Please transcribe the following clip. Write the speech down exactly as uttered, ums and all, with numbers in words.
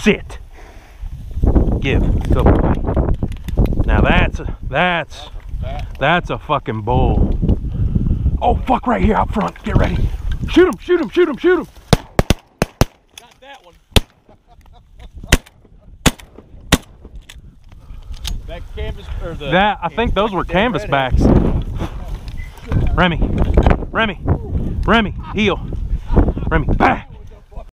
Sit. Give. Go. Now that's a, that's that's a fucking bull. Oh fuck! Right here out front. Get ready. Shoot him! Shoot him! Shoot him! Shoot him! Got that one. That canvas or the that I think those were canvasbacks. Remy, Remy, Remy, heel. Remy, back.